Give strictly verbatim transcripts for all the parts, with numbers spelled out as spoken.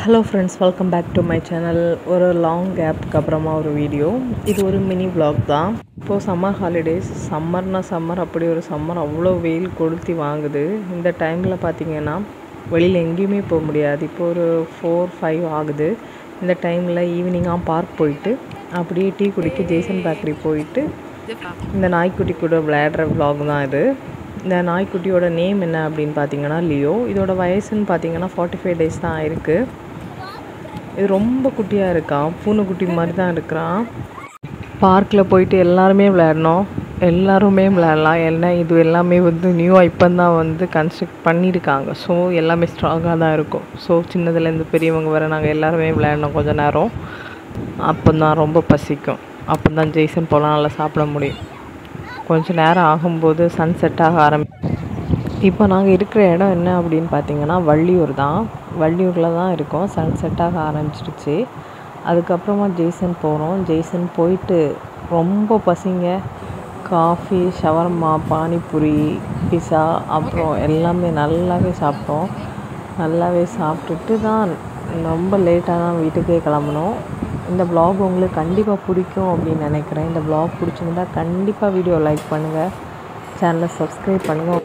Hello friends, welcome back to my channel. ஒரு long கேப்க்கு அப்புறமா ஒரு வீடியோ. இது ஒரு மினி vlog தான். இப்போ சம்மர் ஹாலிடேஸ், சம்மர்னா சம்மர் அப்படி ஒரு சம்மர் அவ்வளோ வெயில் கொளுத்தி வாங்குது. இந்த டைமில் பார்த்தீங்கன்னா வெளியில் எங்கேயுமே போக முடியாது. இப்போ ஒரு ஃபோர் ஃபைவ் ஆகுது. இந்த டைமில் ஈவினிங்காக பார்க் போயிட்டு அப்படியே டீ குடிக்க ஜேசன் பேக்கரி போயிட்டு இந்த நாய்க்குட்டி கூட விளையாடுற vlog தான் இது. இந்த நாய்க்குட்டியோட நேம் என்ன அப்படின்னு பார்த்தீங்கன்னா லியோ. இதோட வயசுன்னு பார்த்தீங்கன்னா ஃபார்ட்டி ஃபைவ் டேஸ் தான் ஆயிருக்கு. இது ரொம்ப குட்டியாக இருக்கான், பூனைக்குட்டி மாதிரி தான் இருக்கிறான். பார்க்கில் போயிட்டு எல்லாருமே விளையாடணும், எல்லாருமே விளையாடலாம். ஏன்னா இது எல்லாமே வந்து நியூவாக இப்போ தான் வந்து கன்ஸ்ட்ரக்ட் பண்ணியிருக்காங்க. ஸோ எல்லாமே ஸ்ட்ராங்காக தான் இருக்கும். ஸோ சின்னதுலேருந்து பெரியவங்க வர நாங்கள் எல்லாருமே விளையாடணும் கொஞ்சம் நேரம். அப்போ தான் ரொம்ப பசிக்கும், அப்போ தான் ஜெய்சன் போலாம் நல்லா சாப்பிட முடியும். கொஞ்சம் நேரம் ஆகும்போது சன் செட் ஆக ஆரம்பி இப்போ நாங்கள் இருக்கிற இடம் என்ன அப்படின்னு பார்த்தீங்கன்னா வள்ளியூர் தான். வள்ளியூரில் தான் இருக்கோம். சன் செட் ஆக ஆரம்பிச்சிடுச்சு. அதுக்கப்புறமா ஜெய்சன் போகிறோம். ஜெய்சன் போயிட்டு ரொம்ப பசிங்க, காஃபி, ஷவர்மா, பானிபூரி, பிஸா அப்புறம் எல்லாமே நல்லாவே சாப்பிட்டோம். நல்லாவே சாப்பிட்டுட்டு தான் ரொம்ப லேட்டாக தான் வீட்டுக்கே கிளம்பணும். இந்த vlog உங்களுக்கு கண்டிப்பாக பிடிக்கும் அப்படின்னு நினைக்கிறேன். இந்த vlog பிடிச்சிருந்தா கண்டிப்பாக வீடியோ லைக் பண்ணுங்கள், சேனலை சப்ஸ்கிரைப் பண்ணுங்கள்.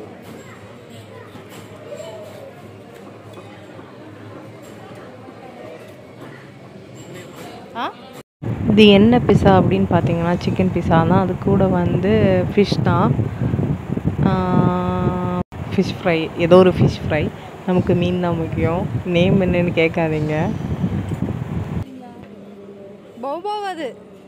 இது என்ன பிஸா அப்படின்னு பார்த்தீங்கன்னா சிக்கன் பிஸா தான். அது கூட வந்து ஃபிஷ் தான், ஃபிஷ் ஃப்ரை, ஏதோ ஒரு ஃபிஷ் ஃப்ரை. நமக்கு மீன் தான் முக்கியம். நேம் என்னன்னு கேட்காதீங்க. பௌபாவது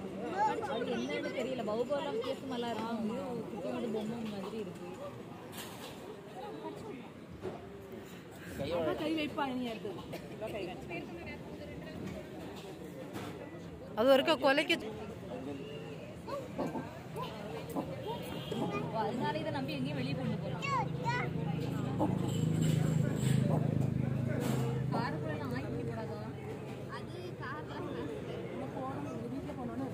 அது ஒருக்க கொலைக்கு அதனால இதை நம்பி எங்கேயும் வெளியே கொண்டு போகலாம். காருக்குள்ள ஆக்கி போடாதா, அது கார்ல போனோம் வீட்டில் போனோன்னு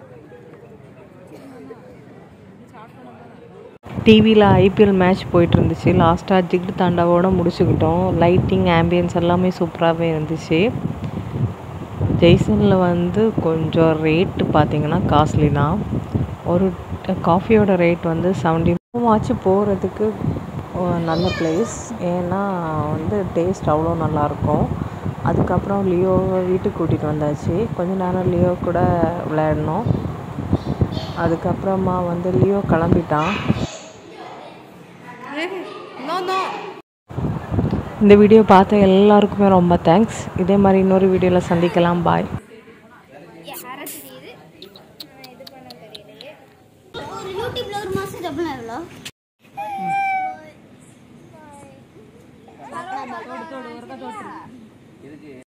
டிவியில் ஐபிஎல் மேட்ச் போயிட்டு இருந்துச்சு. லாஸ்ட்டாக ஜிக்டு தாண்டாவோட முடிச்சுக்கிட்டோம். லைட்டிங், ஆம்பியன்ஸ் எல்லாமே சூப்பராகவே இருந்துச்சு. ஜெய்சனில் வந்து கொஞ்சம் ரேட்டு பார்த்திங்கன்னா காஸ்ட்லி தான். ஒரு காஃபியோட ரேட் வந்து செவன்டி ஆச்சு. போகிறதுக்கு நல்ல பிளேஸ், ஏன்னா வந்து டேஸ்ட் அவ்வளோ நல்லாயிருக்கும். அதுக்கப்புறம் லியோவை வீட்டுக்கு கூட்டிகிட்டு வந்தாச்சு. கொஞ்ச நேரம் லியோ கூட விளையாடணும். அதுக்கப்புறமா வந்து லியோ கிளம்பிட்டான். இந்த வீடியோ பார்த்த எல்லாருக்குமே ரொம்ப தேங்க்ஸ். இதே மாதிரி இன்னொரு வீடியோவில் சந்திக்கலாம். பாய். ஒரு